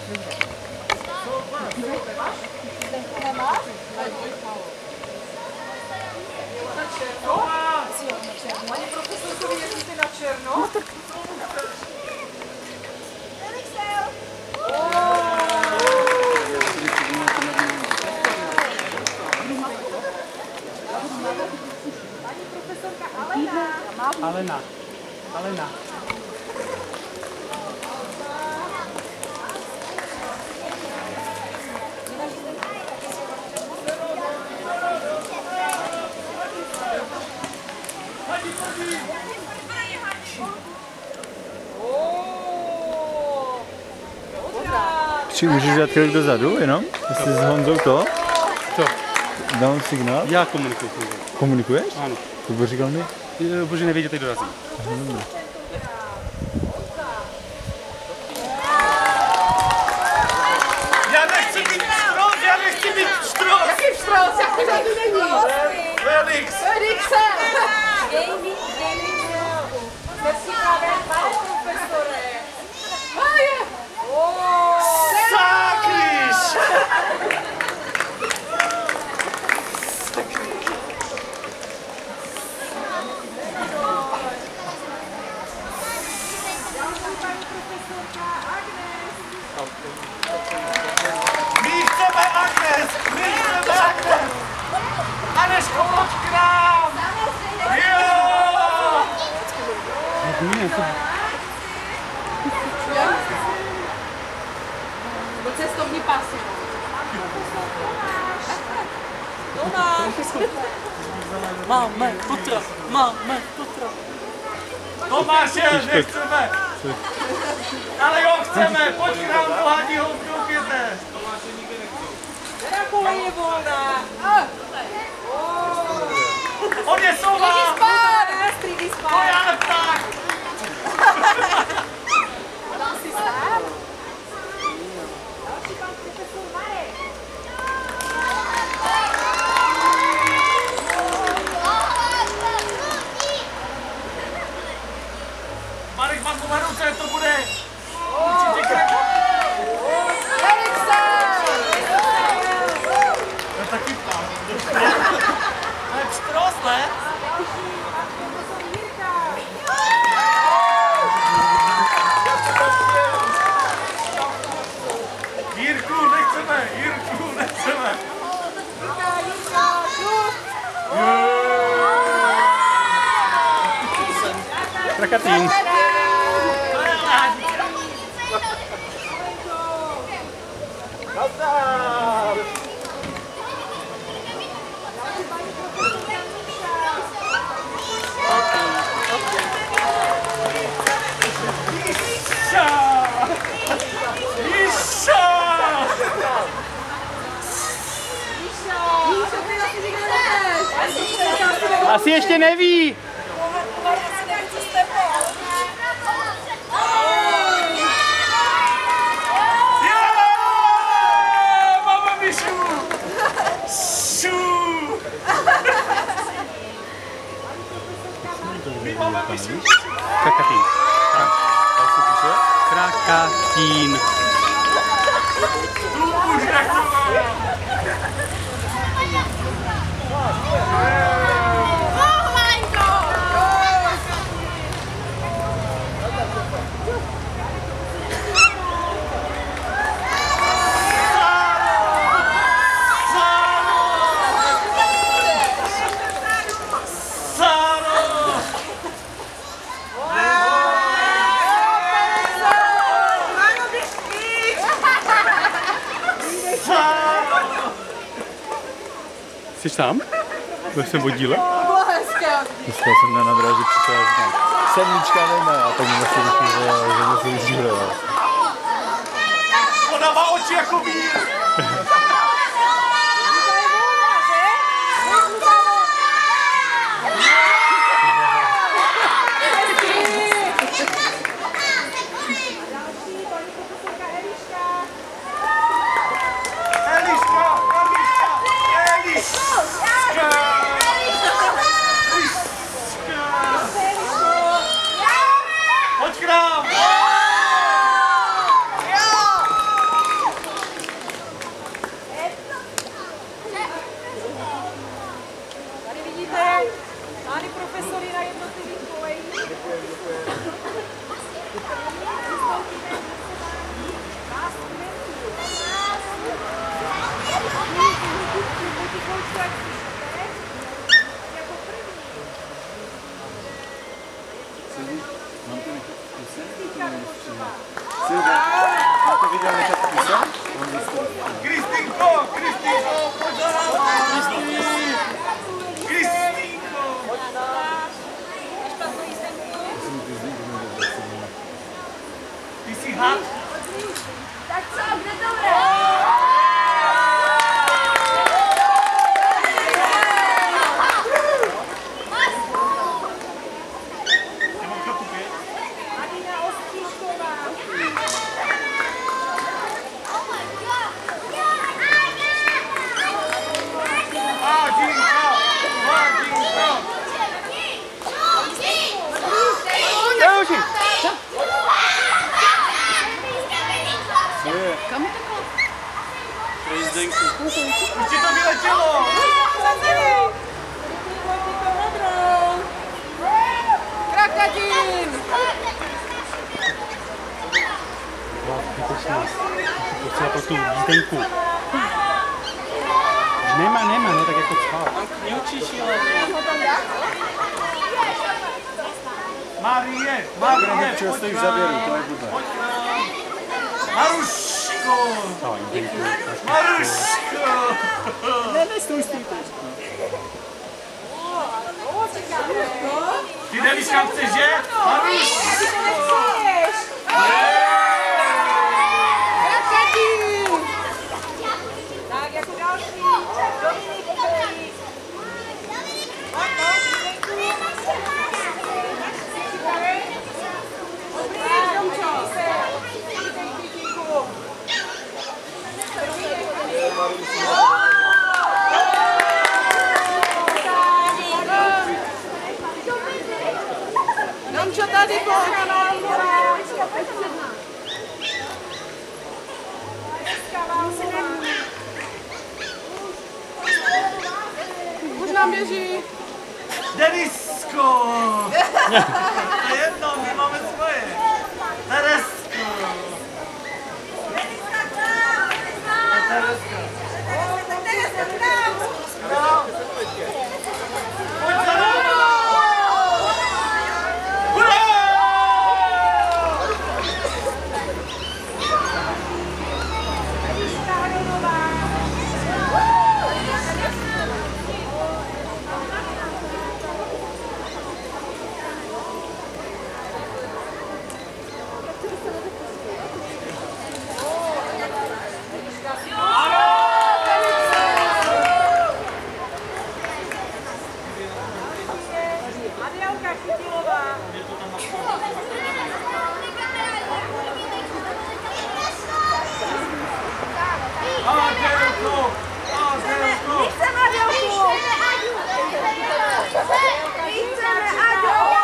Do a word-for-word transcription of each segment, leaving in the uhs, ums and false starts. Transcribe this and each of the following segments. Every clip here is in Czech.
Nemáš? Paní profesorko, vy jezdíte na černo? No tak... Paní profesorka Alena. Alena. Alena. Či můžeš dát chvíli dozadu, jenom? Jestli s Honzou to? Co? Dám signál? Já komunikuju. Komunikuješ? Ano. To byl říkal mi? Bože, nevědět, že teď dorazím. Dobře. Já nechci být štros, já nechci být štros! Jaký štros? Jak to tady není? Felix! Felixe! Gaming, gaming, merci právě, pane profesore. A je! Sakryš! My chceme Agnes! My chceme Agnes! Anežko, pojď k nám! Jo! Do cestovní pasy. Tomáš! Máme putra, máme putra. Tomáše, nechceme! Ale jo, chceme! Pojď k nám do hadí ho vkoupěte! Teda kolej je volná. On je sova! Střídí spát! Střídí spát! To já tak! Dal si stát? Další pan profesor Marek. Marek, mám tu ruce, to bude určitě krát. Felixe! To je taky pán. To je štros, ne? Jirku, nechceme, Jirku, nechceme. Jirka, Jirka, šup! Trakatín. To je ládi. Nazdar! Asi ještě neví. Mama mi šu! Šu! Mi mama mi šu! Krakatín. Tak se píše? Krakatín. Tu už nechceme! Jsi tam? Byl jsem vodíle? Bylo hezké. Myslel jsem na nadráži přišel a říkám, sedmička nemá, a tak mi se vyšlo, že musí vyžívat. Ona má oči jako vír! Eliška! Eliška! Eliška! Pojď k nám! Už ti to vyletělo! Krakatín! Potřeba pro tu jízdenku. Nemá, nemá, no tak jako cvál. Marie, Marie, Čeho stojí v závěru, to nebude. Maruško! No, jízdenku. Maruško! Ne, ne, stůj, stůj, stůj. Ty nevíš, kam chceš jet? Maruško! Krakatín! Tak, jako další. Dominik Pelík. Pojď, pojď, Dobrý, Domčo. Domčo, tady pojď. Už nám běží. Denisko! To je jedno, my máme svoje. Teresko! Tereska. Pojď za náma! Hurá! Adelko! Adelko! Chceme Adelku! Chceme Adelku!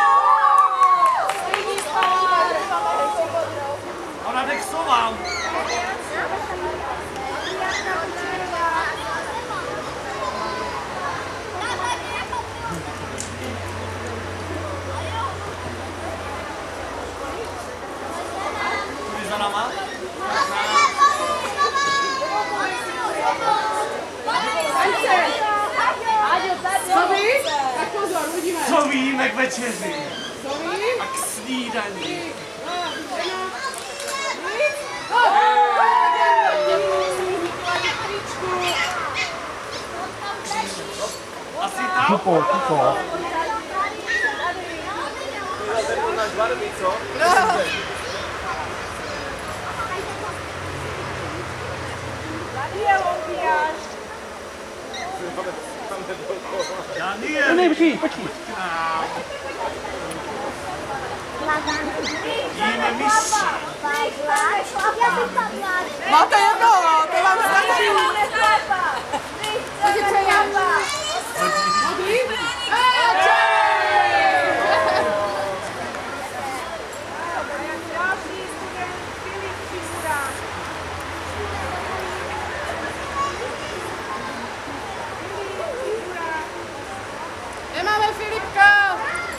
Ona Dexová! Jsi za náma? Co ví? Tak pozor, uvidíme. Co víme k večeři? Co ví? A k snídani. Asi tam? Kupo, kupo. Daniel! Ne, počkej, počkej. Jíme myši. Máte jedno, to vám stačí. Takže co já? Dobrý? Nemáme Filipka!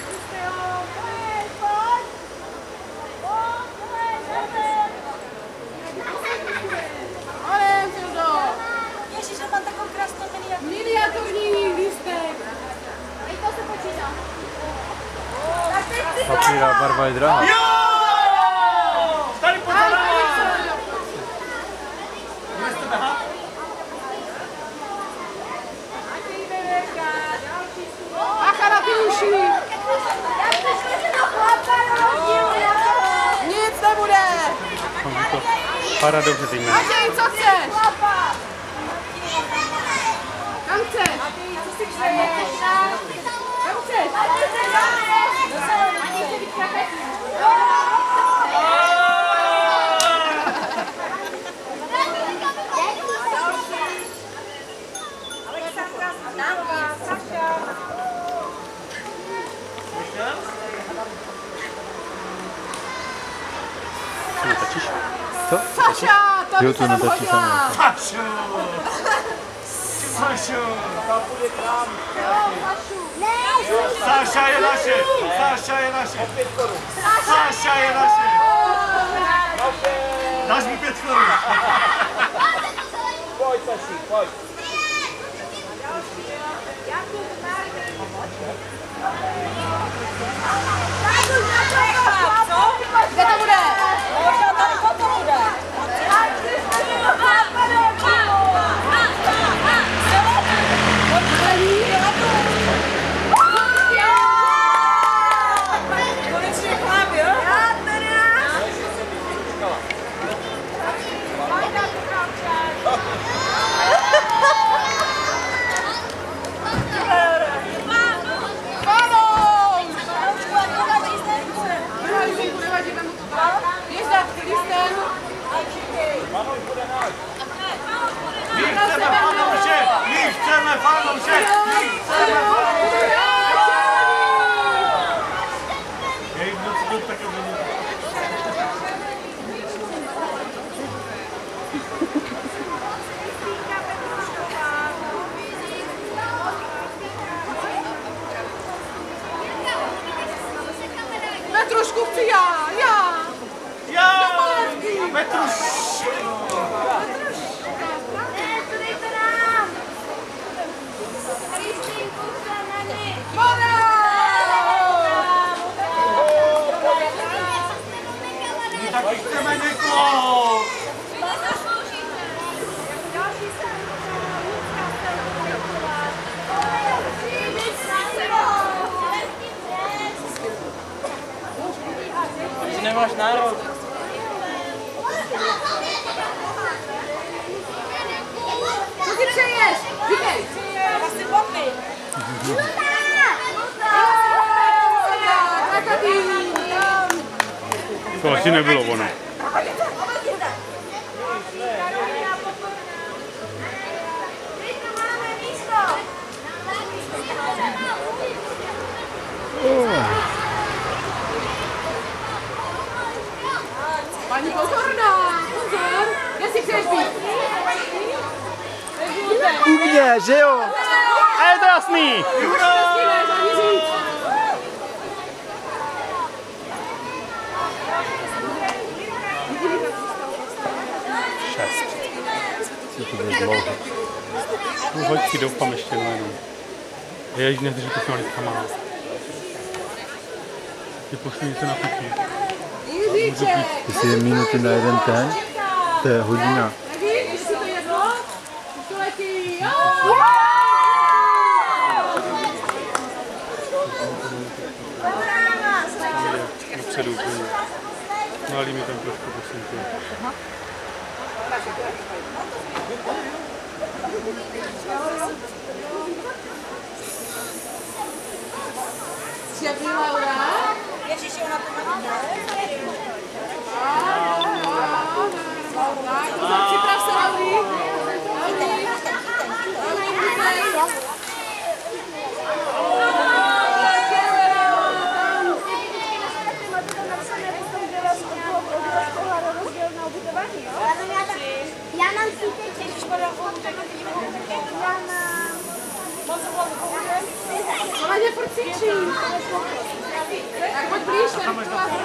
Ale, Fildo! Ježiš, a mám takovou krásnou miniaturu. Miniaturní lístek! Teď to se počítá. Papíra barva je drahá. Jo! Tady pojď za náma! Budeš to tahat? Bacha na ty uši! Nic nebude! Para dobře ty jména. Matěj, co chceš? Kam chceš? Kam chceš? Co netačíš? Co? Saša! aby Jo, se to nám netačí hodila. Sašu! Sašu! Saša je naše! Saša je naše! Saša je naše! Dáš mi pět korun! Pojď, Saši, pojď. Kde to bude? Možná tady potom bude. Konečně chlap, jo? Já teda. My chceme fanouše! My chceme fanouše! My chceme fanouše! Hej, kdo si to také bude? Petrušku chci já, já. Já! Petruš! My taky chceme někoho! Nemáš nárok. Co si přeješ? Říkej. Asi bomby. To asi nebylo ono. Paní Pokorná, pozor, kde si chceš být? U mě, že jo? A je to jasný! Šest. Co to bude dlouho? No, hoď si doufám ještě jenom. Jež nedrží to těma lidkama. Ty pošli něco na pití. Jiříček! Jestli je minuty na jeden ten, to je hodina. Nevíš, jestli to jedlo? To letí, jo! Dopředu úplně. Nalí mi tam trošku, prosím tě. Šepni Laura. Ježiši, ona to má Tak, pozor, připrav se, Lauri. Lauri. Já mám síteček. Já mám. Ona mě furt cvičí. Tak pojď blíž, tady to vás.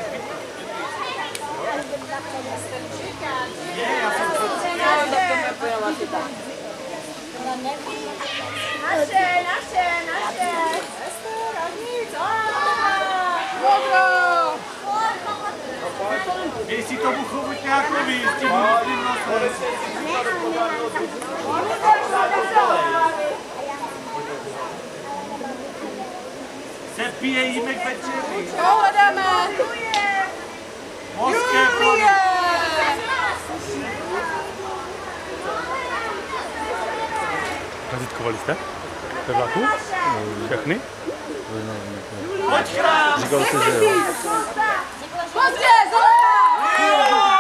Naše, naše, naše. Modro. Dej si tomu chobotňákovi, s tím modrým nosem. Se pije jímek večeří. Jo, hledáme. Mořské plody. Razítkovali jste? Ve vlaku? Všechny? Pojď k nám! Říkal jsi, že jo. Pozdě, zelená.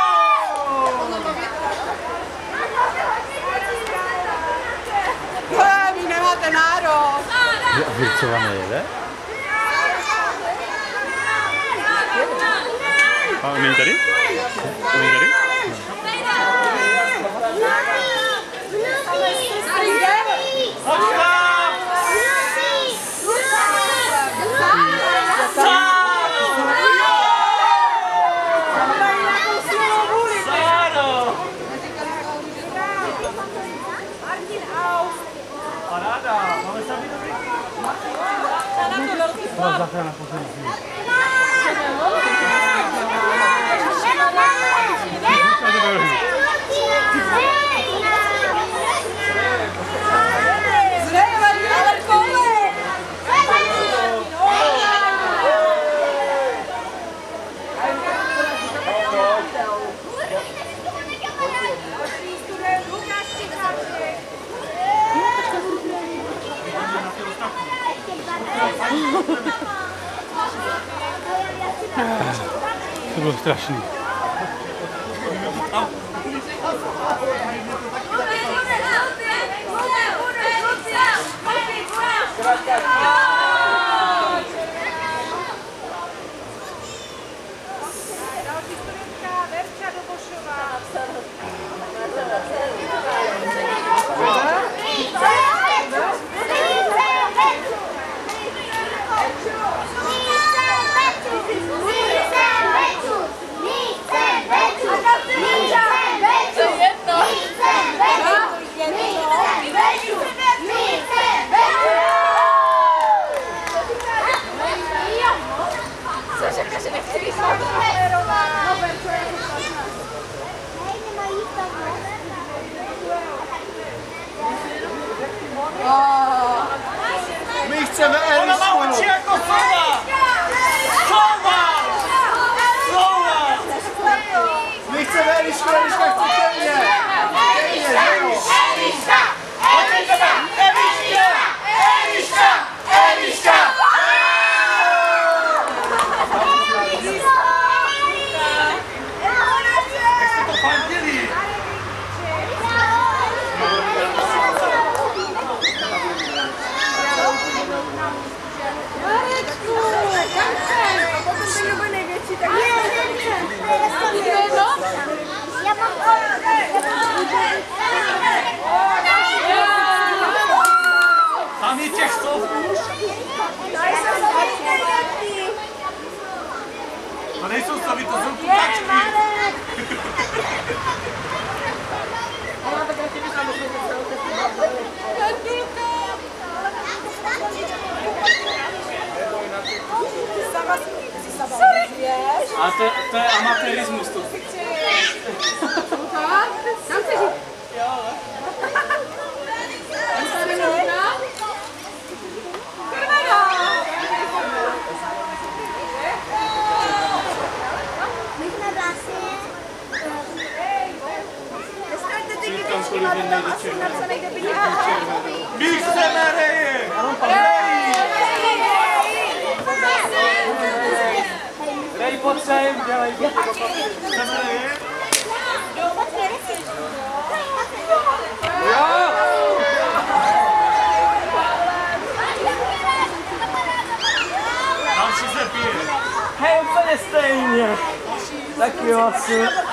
Vy nemáte nárok. Je Vircova nejede? A není tady? Není tady? záchrana poslední. To bylo strašný. My chceme Ona má Elišku! oči jako sova! Sova! Sova! My chceme Elišku, Eliška chce ke mně! Ke mně, že jo? Eliška! Eliška! Eliška! Eliška! Jak jste to fandili? Tam je těch sov už? To nejsou sovy, to jsou kukačky. A to, to je amatérismus to. Tam chceš jít? Jo. My chceme reje! Rej, pojď sem, dělej. Chceme reje? Jo! Tam si se pije. Hej, úplně stejně. Tak jo, asi.